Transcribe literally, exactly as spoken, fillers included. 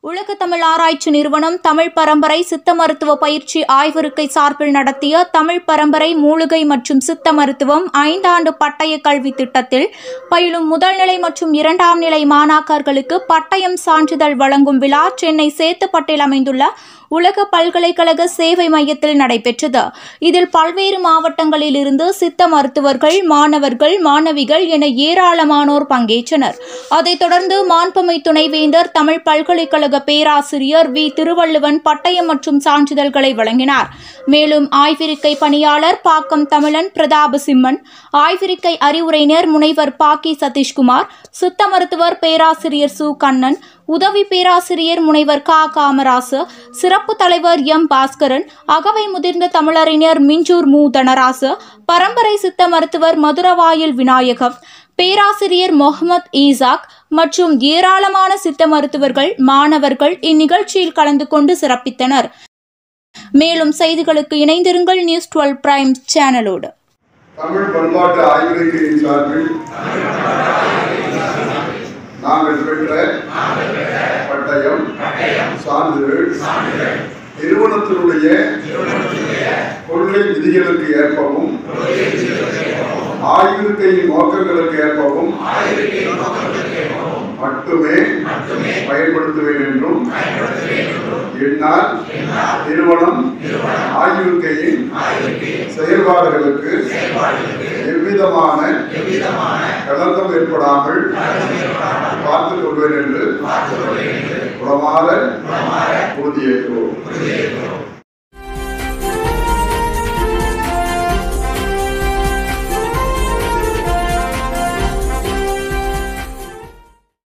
உலக தமிழ் ஆராய்ச்சி நிறுவனம் தமிழ் பரம்பரை சித்த மருத்துவ பயிற்சி ஆய்விருக்கை சார்பில் நடத்திய தமிழ் பரம்பரை மூலிகை மற்றும் சித்த மருத்துவம் ஐந்தாண்டு பட்டய கல்வி திட்டத்தில் பயிலும் முதல்நிலை மற்றும் இரண்டாம் நிலை மாணாக்கர்களுக்கு பட்டயம் சான்றிதழ் வழங்கும் விழா சென்னை சேத்துப்பட்டில் அமைந்துள்ள உலக பல்கலைக்கழக சேவை மையத்தில் நடைபெற்றது. இதில் பல்வேறு மாவட்டங்களில் இருந்து சித்த மருத்துவர்கள், மாணவர்கள், மாணவிகள் என ஏராளமானோர் பங்கேற்றனர். அதைத் தொடர்ந்து மாண்புமை துணைவேந்தர் தமிழ் பல்கலைக்கழக பேராசிரியர் வி திருவள்ளுவன் பட்டயம் மற்றும் சான்றிதழ்களை வழங்கினார். மேலும் ஆய்விருக்கை பணியாளர் பாக்கம் தமிழன் பிரதாபசிம்மன், ஆய்விருக்கை அறிவுரைஞர் முனைவர் பாக்கி சதீஷ்குமார், சித்த மருத்துவர் பேராசிரியர் சு கண்ணன், உதவி பேராசிரியர் முனைவர் கா காமராசு, சிறப்பு தலைவர் எம் பாஸ்கரன், அகவை முதிர்ந்த தமிழறிஞர் மிஞ்சூர் மு தனராசு, பரம்பரை சித்த மருத்துவர் மதுரவாயில் விநாயகம், பேராசிரியர் முகமது ஈசாக் மற்றும் ஏராளமான சித்த மருத்துவர்கள், மாணவர்கள் இந்நிகழ்ச்சியில் கலந்து கொண்டு சிறப்பித்தனர். மேலும் செய்திகளுக்கு இணைந்திருங்கள் நியூஸ் டுவெல்வ் பிரைம் சேனலோடு. தமிழ் பண்பாட்டு ஆய்விருக்கையின் சார்பில் நாங்கள் பெற்ற பட்டயம் சான்றிதழ் நிறுவனத்தினுடைய கொள்கை விதிகளுக்கு ஏற்பவும் ஆய்விருக்கையின் நோக்கங்களுக்கு ஏற்பவும் மட்டுமே பயன்படுத்துவேன் என்றும் என்னால் நிறுவனம் ஆய்விருக்கையின் செயல்பாடுகளுக்கு எவ்விதமான கலக்கம் ஏற்படாமல் பார்த்துக் கொள்வேன் என்று உளமாற உறுதியேற்கிறோம்.